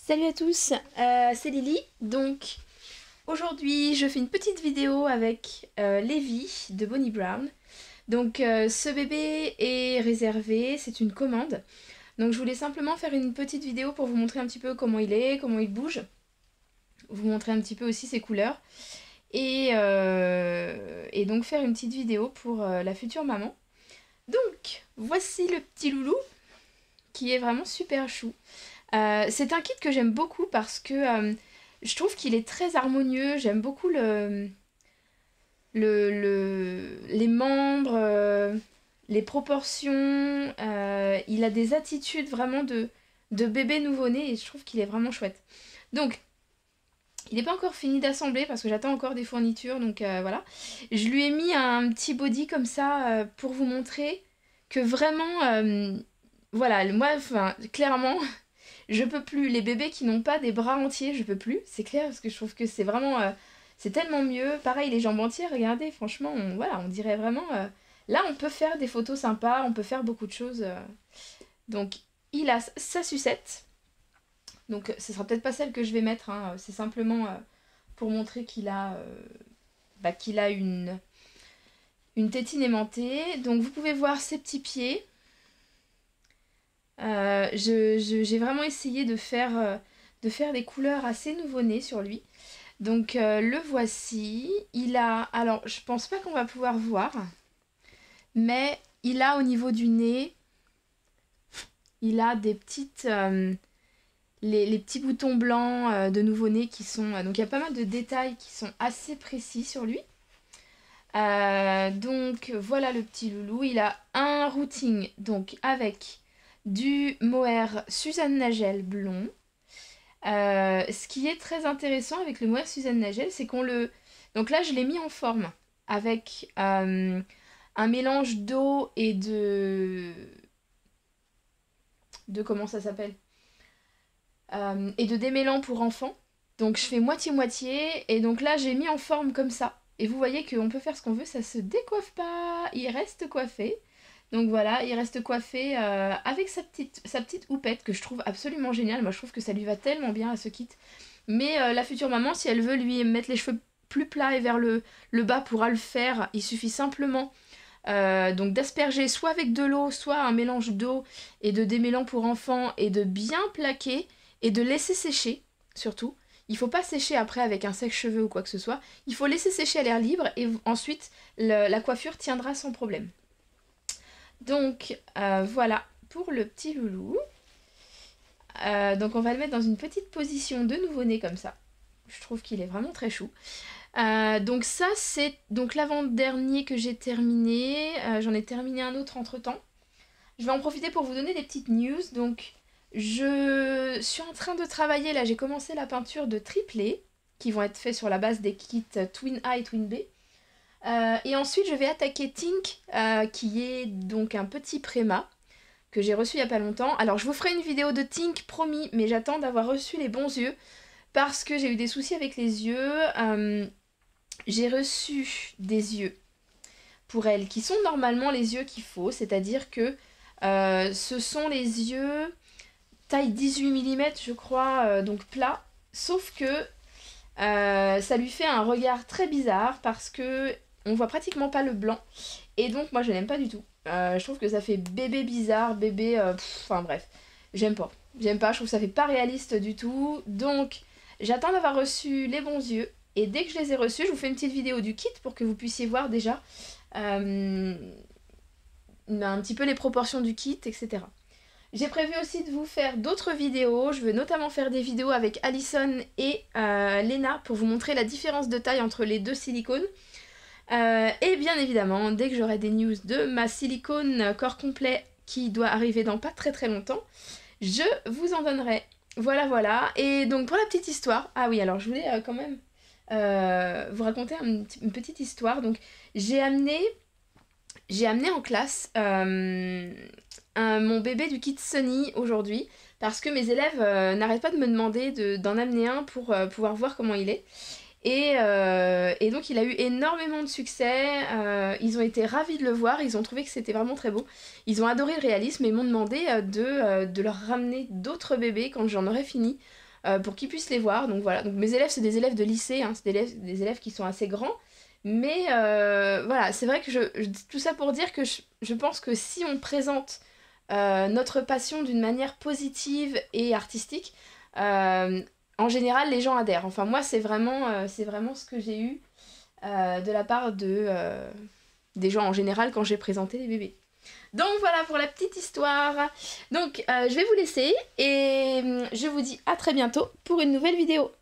Salut à tous, c'est Lily. Donc aujourd'hui je fais une petite vidéo avec Levi de Bonnie Brown. Donc ce bébé est réservé, c'est une commande. Donc je voulais simplement faire une petite vidéo pour vous montrer un petit peu comment il est, comment il bouge. Vous montrer un petit peu aussi ses couleurs. Et donc faire une petite vidéo pour la future maman. Donc voici le petit loulou qui est vraiment super chou. C'est un kit que j'aime beaucoup parce que je trouve qu'il est très harmonieux. J'aime beaucoup les membres, les proportions. Il a des attitudes vraiment de bébé nouveau-né et je trouve qu'il est vraiment chouette. Donc, il n'est pas encore fini d'assembler parce que j'attends encore des fournitures. Donc voilà. Je lui ai mis un petit body comme ça pour vous montrer que vraiment, voilà, moi, clairement... Je peux plus, les bébés qui n'ont pas des bras entiers, je peux plus, c'est clair, parce que je trouve que c'est vraiment, c'est tellement mieux. Pareil, les jambes entières, regardez, franchement, voilà, on dirait vraiment, là on peut faire des photos sympas, on peut faire beaucoup de choses. Donc, il a sa sucette, donc ce sera peut-être pas celle que je vais mettre, hein, c'est simplement pour montrer qu'il a une tétine aimantée. Donc vous pouvez voir ses petits pieds. J'ai vraiment essayé de faire des couleurs assez nouveau-né sur lui. Donc le voici. Il a... Alors je pense pas qu'on va pouvoir voir. Mais il a au niveau du nez... Il a des petites... les petits boutons blancs de nouveau-né qui sont... donc il y a pas mal de détails qui sont assez précis sur lui. Donc voilà le petit loulou. Il a un routing donc avec... du mohair Suzanne Nagel blond. Ce qui est très intéressant avec le mohair Suzanne Nagel, c'est qu'on le... Donc là, je l'ai mis en forme avec un mélange d'eau et de comment ça s'appelle et de démêlant pour enfants. Donc je fais moitié-moitié. Et donc là, j'ai mis en forme comme ça. Et vous voyez qu'on peut faire ce qu'on veut, ça se décoiffe pas. Il reste coiffé. Donc voilà, il reste coiffé avec sa petite houppette que je trouve absolument géniale. Moi je trouve que ça lui va tellement bien à ce kit. Mais la future maman, si elle veut lui mettre les cheveux plus plats et vers le bas, pourra le faire. Il suffit simplement donc d'asperger soit avec de l'eau, soit un mélange d'eau et de démêlant pour enfants et de bien plaquer et de laisser sécher surtout. Il faut pas sécher après avec un sèche-cheveux ou quoi que ce soit. Il faut laisser sécher à l'air libre et ensuite la coiffure tiendra sans problème. Donc voilà pour le petit loulou. Donc on va le mettre dans une petite position de nouveau-né comme ça. Je trouve qu'il est vraiment très chou. Donc ça c'est donc l'avant-dernier que j'ai terminé. J'en ai terminé un autre entre temps. Je vais en profiter pour vous donner des petites news. Donc je suis en train de travailler, là j'ai commencé la peinture de triplés qui vont être faits sur la base des kits Twin A et Twin B. Et ensuite je vais attaquer Tink qui est donc un petit préma que j'ai reçu il y a pas longtemps. Alors je vous ferai une vidéo de Tink promis, mais j'attends d'avoir reçu les bons yeux parce que j'ai eu des soucis avec les yeux. J'ai reçu des yeux pour elle qui sont normalement les yeux qu'il faut, c'est-à-dire que ce sont les yeux taille 18 mm je crois, donc plat, sauf que ça lui fait un regard très bizarre parce que on voit pratiquement pas le blanc. Et donc moi je n'aime pas du tout. Je trouve que ça fait bébé bizarre, bébé... Enfin bref, j'aime pas. J'aime pas, je trouve que ça fait pas réaliste du tout. Donc j'attends d'avoir reçu les bons yeux. Et dès que je les ai reçus, je vous fais une petite vidéo du kit pour que vous puissiez voir déjà un petit peu les proportions du kit, etc. J'ai prévu aussi de vous faire d'autres vidéos. Je veux notamment faire des vidéos avec Alison et Léna pour vous montrer la différence de taille entre les deux silicones. Et bien évidemment, dès que j'aurai des news de ma silicone corps complet qui doit arriver dans pas très très longtemps, je vous en donnerai. Voilà, voilà. Et donc pour la petite histoire, ah oui, alors je voulais quand même vous raconter une petite histoire. Donc j'ai amené en classe mon bébé du kit Sunny aujourd'hui parce que mes élèves n'arrêtent pas de me demander d'en amener un pour pouvoir voir comment il est. Et donc il a eu énormément de succès, ils ont été ravis de le voir, ils ont trouvé que c'était vraiment très beau. Ils ont adoré le réalisme et m'ont demandé de leur ramener d'autres bébés quand j'en aurais fini pour qu'ils puissent les voir. Donc voilà, donc mes élèves, c'est des élèves de lycée, hein, c'est des élèves qui sont assez grands. Mais voilà, c'est vrai que tout ça pour dire que je pense que si on présente notre passion d'une manière positive et artistique, en général, les gens adhèrent. Enfin, moi, c'est vraiment ce que j'ai eu de la part des gens en général quand j'ai présenté les bébés. Donc voilà pour la petite histoire. Donc je vais vous laisser et je vous dis à très bientôt pour une nouvelle vidéo.